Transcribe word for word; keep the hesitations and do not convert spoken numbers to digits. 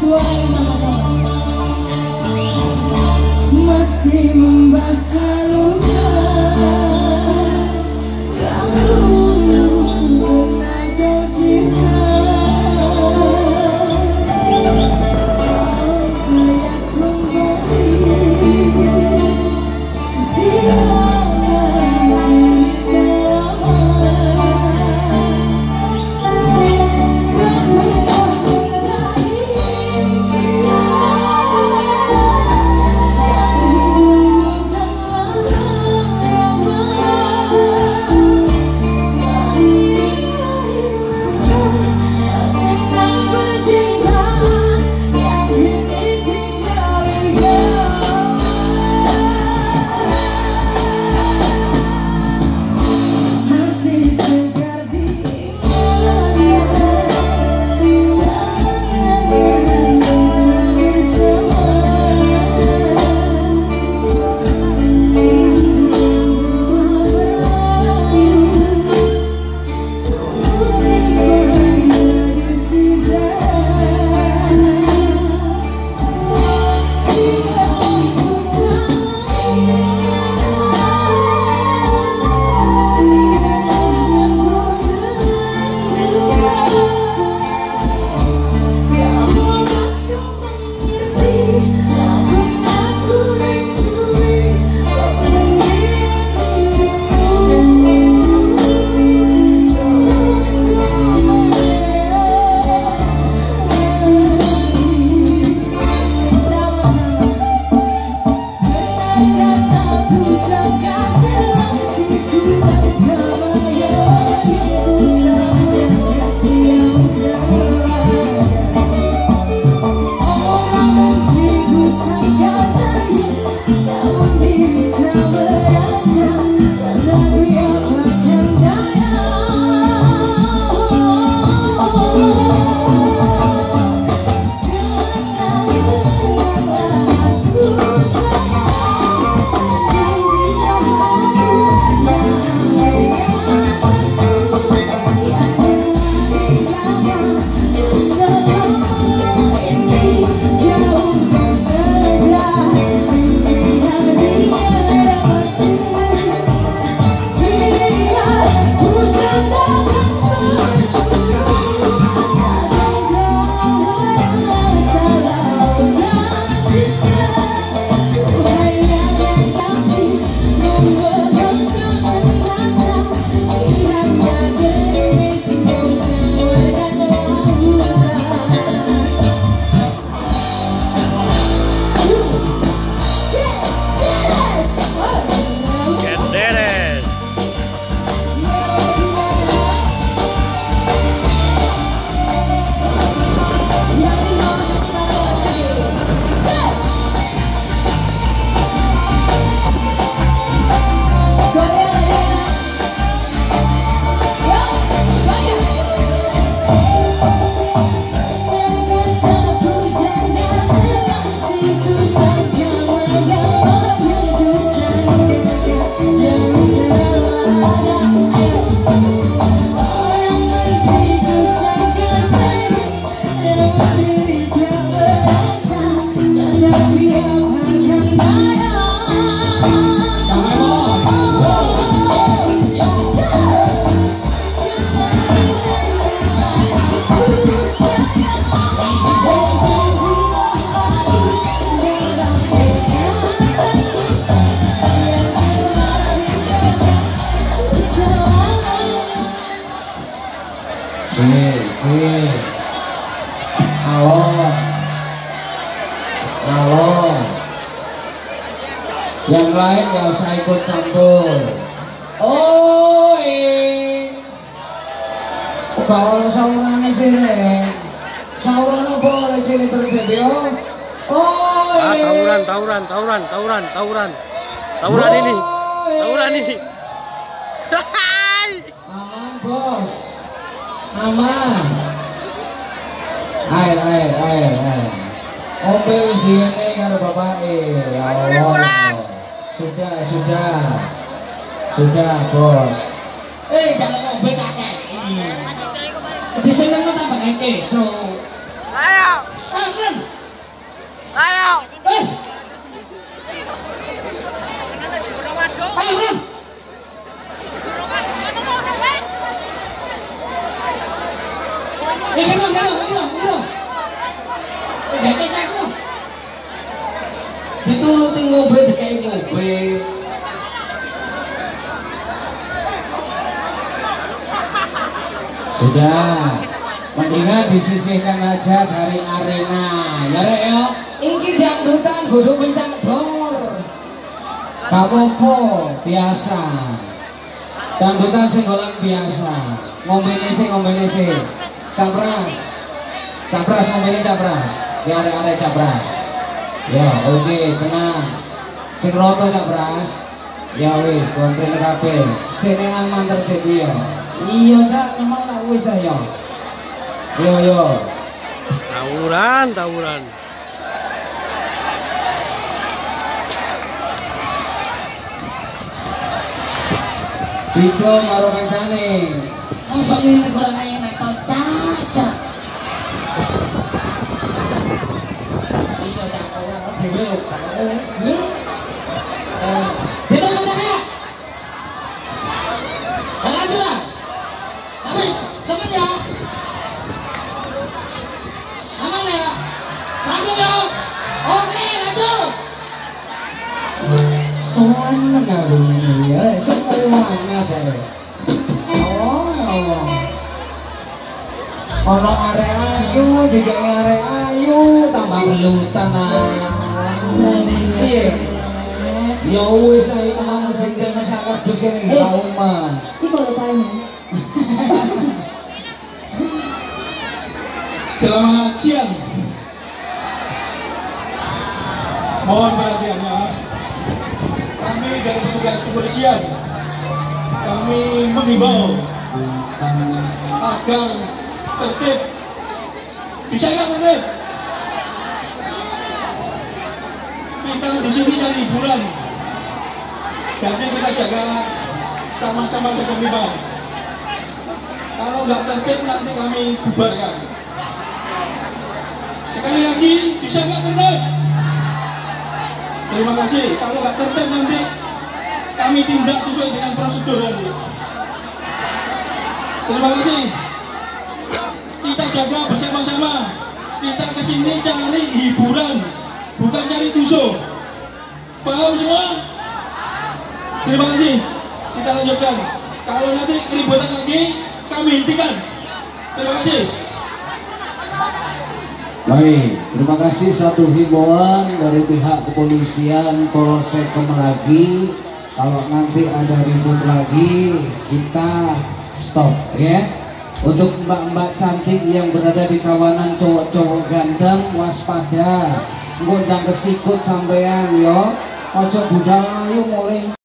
Masih membasah luka yang dulu pernah kau cinta. Kalau saya kembali, dia Sini, sini. Halo. Halo. Yang lain gak usah ikut campur. Oh, eh. Kalau sauran sih, sauran boleh sini tertib yo. Oh, ah, tawuran, tawuran, tawuran, tawuran, tawuran, tawuran ini, tawuran ini. Aman bos, aman. Air, air, air, air. Ombe wis diene karo bapake. Ya Allah. Sudah, sudah. Sudah, bos. Eh, jangan ngombe kakek. Di sini tambah ngeke, so. Ayo. Ayo. Gak kisah aku. Dituruti ngombe dikai ngombe. Sudah, mendingan disisihkan aja dari arena, ya Rek ya. Iki dangdutan kudu pencak dor. Gak apa-apa, biasa. Dangdutan sing golek biasa. Ngombene sing ngombene sing. Capras. Capras ngombene capras. Ki arek-arek capras. Ya, oke, tenang. Sing roto capras. Ya wis, kontrol kabeh. Jenengan manter iki ya. Iya cak, memang tak wis ayo. Yo yo. Tawuran, tawuran. Biko karo kancane. Mosok ngene ora enak to, cak. Iki tak ora dhewe kok. Nggih. Eh, itu saudara. Lanjut lah. Tapi, teman ya. Aman ya? Lanjut dong. Oke, lanjut. Soalnya nggak ini ya, semuanya deh. Oh, oh. Ono arek ayu, tiga arek ayu, tambah gelutan iya. Ya wis ae kemana sing kene sakar dus kene kauman. Iki kok paling. Selamat siang. Mohon perhatiannya. Kami dari petugas kepolisian, kami mengimbau agar tertib. Bisa nggak tertib? Kita di sini cari hiburan, jadi kita jaga sama-sama ketertiban. Kalau nggak tertib nanti kami bubarkan. Sekali lagi, bisa nggak tertib? Terima kasih. Kalau nggak tertib nanti kami tindak sesuai dengan prosedur nanti. Terima kasih. Kita jaga bersama-sama. Kita kesini cari hiburan, bukan cari tusuk. Paham semua? Terima kasih. Kita lanjutkan. Kalau nanti keributan lagi, kami hentikan. Terima kasih. Baik, terima kasih. Satu himbauan dari pihak kepolisian Polsek Kemeragi, kalau nanti ada ribut lagi kita stop ya. Untuk mbak-mbak cantik yang berada di kawanan cowok-cowok ganteng, waspada, ngundang kesikut sampean yo. Ojo budal ayo mulai